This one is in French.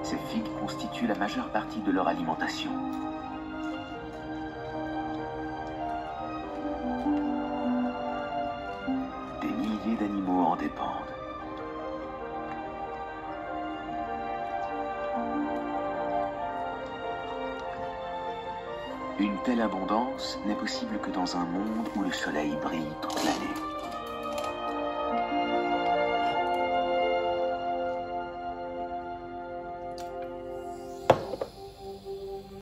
Ces figues constituent la majeure partie de leur alimentation. Des milliers d'animaux en dépendent. Une telle abondance n'est possible que dans un monde où le soleil brille toute l'année.